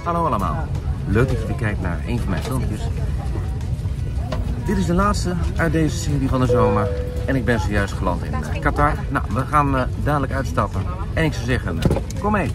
Hallo allemaal. Leuk dat je weer kijkt naar een van mijn filmpjes. Dit is de laatste uit deze serie van de zomer. En ik ben zojuist geland in Qatar. Nou, we gaan dadelijk uitstappen. En ik zou zeggen, kom mee.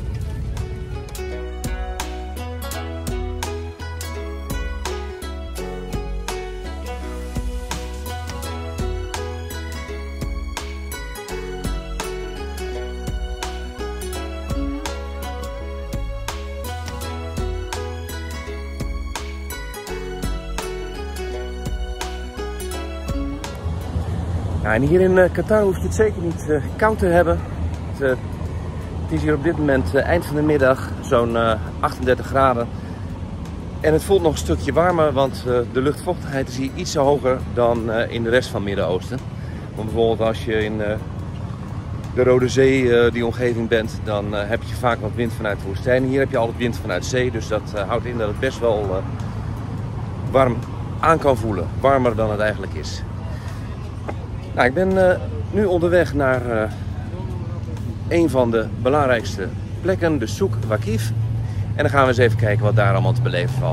Ja, en hier in Qatar hoef je het zeker niet koud te hebben. Het is hier op dit moment eind van de middag zo'n 38 graden. En het voelt nog een stukje warmer, want de luchtvochtigheid is hier iets hoger dan in de rest van het Midden-Oosten. Want bijvoorbeeld als je in de Rode Zee, die omgeving bent, dan heb je vaak wat wind vanuit de woestijn. Hier heb je altijd wind vanuit zee, dus dat houdt in dat het best wel warm aan kan voelen. Warmer dan het eigenlijk is. Nou, ik ben nu onderweg naar een van de belangrijkste plekken, de Souk Waqif. En dan gaan we eens even kijken wat daar allemaal te beleven valt.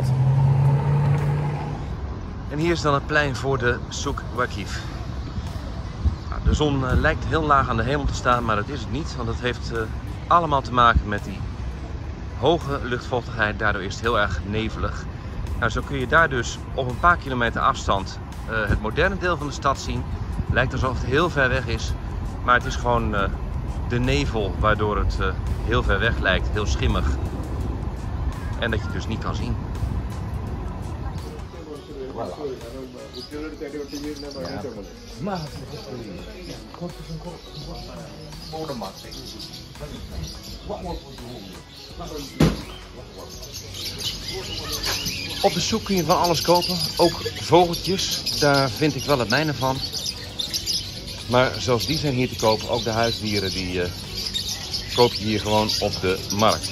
En hier is dan het plein voor de Souk Waqif. Nou, de zon lijkt heel laag aan de hemel te staan, maar dat is het niet. Want dat heeft allemaal te maken met die hoge luchtvochtigheid. Daardoor is het heel erg nevelig. Nou, zo kun je daar dus op een paar kilometer afstand het moderne deel van de stad zien. Lijkt alsof het heel ver weg is, maar het is gewoon de nevel waardoor het heel ver weg lijkt, heel schimmig. En dat je het dus niet kan zien. Op de souk kun je van alles kopen, ook vogeltjes, daar vind ik wel het mijne van. Maar zelfs die zijn hier te koop. Ook de huisdieren die koop je hier gewoon op de markt.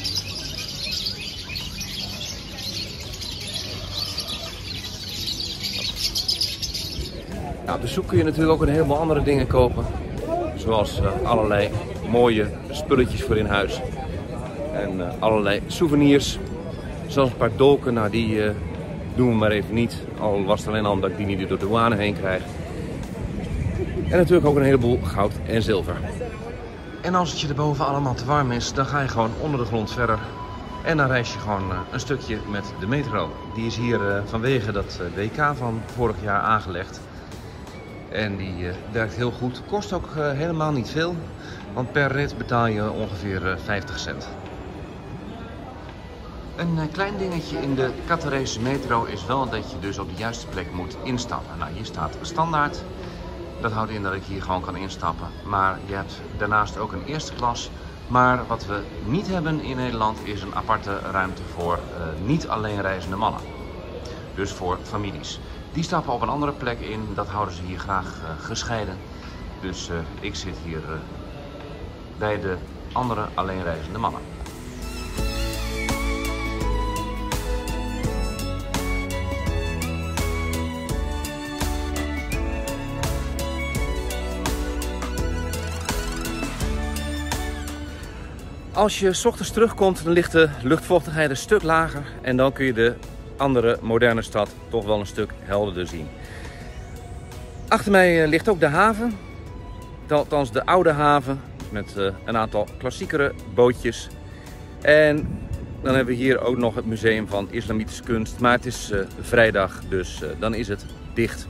Nou, op de souk kun je natuurlijk ook een heleboel andere dingen kopen. Zoals allerlei mooie spulletjes voor in huis. En allerlei souvenirs. Zelfs een paar dolken, nou die doen we maar even niet. Al was het alleen al omdat ik die niet door de douane heen krijg. En natuurlijk ook een heleboel goud en zilver. En als het je erboven allemaal te warm is, dan ga je gewoon onder de grond verder. En dan reis je gewoon een stukje met de metro. Die is hier vanwege dat WK van vorig jaar aangelegd. En die werkt heel goed. Kost ook helemaal niet veel. Want per rit betaal je ongeveer 50 cent. Een klein dingetje in de Qatarese metro is wel dat je dus op de juiste plek moet instappen. Nou, hier staat standaard. Dat houdt in dat ik hier gewoon kan instappen. Maar je hebt daarnaast ook een eerste klas. Maar wat we niet hebben in Nederland is een aparte ruimte voor niet alleenreizende mannen. Dus voor families. Die stappen op een andere plek in. Dat houden ze hier graag gescheiden. Dus ik zit hier bij de andere alleenreizende mannen. Als je 's ochtends terugkomt, dan ligt de luchtvochtigheid een stuk lager. En dan kun je de andere moderne stad toch wel een stuk helderder zien. Achter mij ligt ook de haven. Althans de oude haven. Met een aantal klassiekere bootjes. En dan hebben we hier ook nog het museum van islamitische kunst. Maar het is vrijdag, dus dan is het dicht.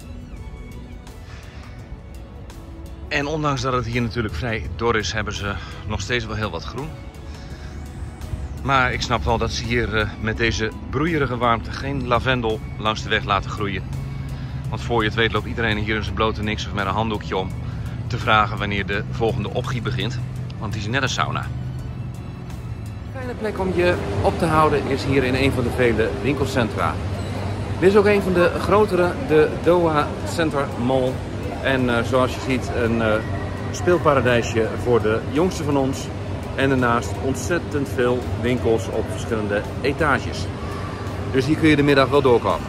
En ondanks dat het hier natuurlijk vrij dor is, hebben ze nog steeds wel heel wat groen. Maar ik snap wel dat ze hier met deze broeierige warmte geen lavendel langs de weg laten groeien. Want voor je het weet loopt iedereen hier in zijn blote niks of met een handdoekje om te vragen wanneer de volgende opgiet begint. Want het is net een sauna. Een fijne plek om je op te houden is hier in een van de vele winkelcentra. Dit is ook een van de grotere, de Doha Center Mall. En zoals je ziet een speelparadijsje voor de jongsten van ons. En daarnaast ontzettend veel winkels op verschillende etages. Dus hier kun je de middag wel doorkomen.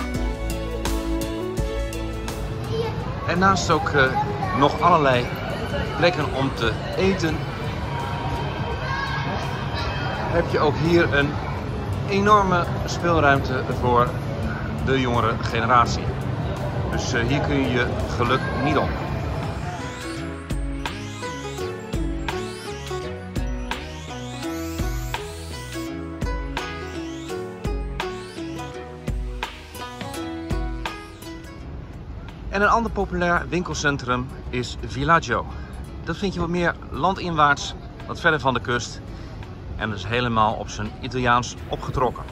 En naast ook nog allerlei plekken om te eten, heb je ook hier een enorme speelruimte voor de jongere generatie. Dus hier kun je je geluk niet op. En een ander populair winkelcentrum is Villaggio. Dat vind je wat meer landinwaarts, wat verder van de kust. En dus helemaal op zijn Italiaans opgetrokken.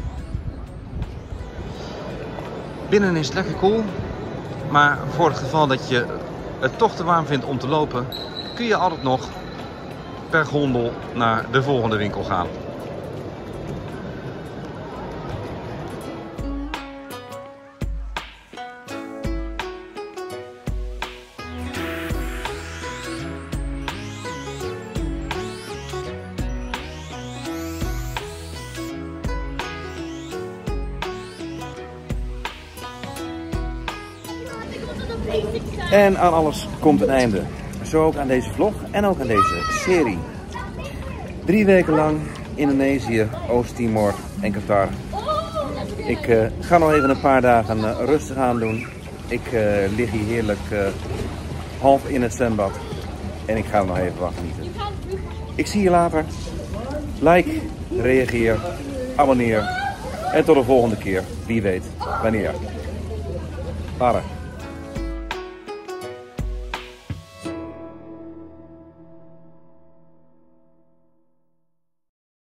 Binnen is het lekker koel, maar voor het geval dat je het toch te warm vindt om te lopen, kun je altijd nog per gondel naar de volgende winkel gaan. En aan alles komt een einde. Zo ook aan deze vlog en ook aan deze serie. 3 weken lang Indonesië, Oost-Timor en Qatar. Ik ga nog even een paar dagen rustig aan doen. Ik lig hier heerlijk half in het zwembad. En ik ga er nog even van genieten. Ik zie je later. Like, reageer, abonneer. En tot de volgende keer. Wie weet wanneer. Later.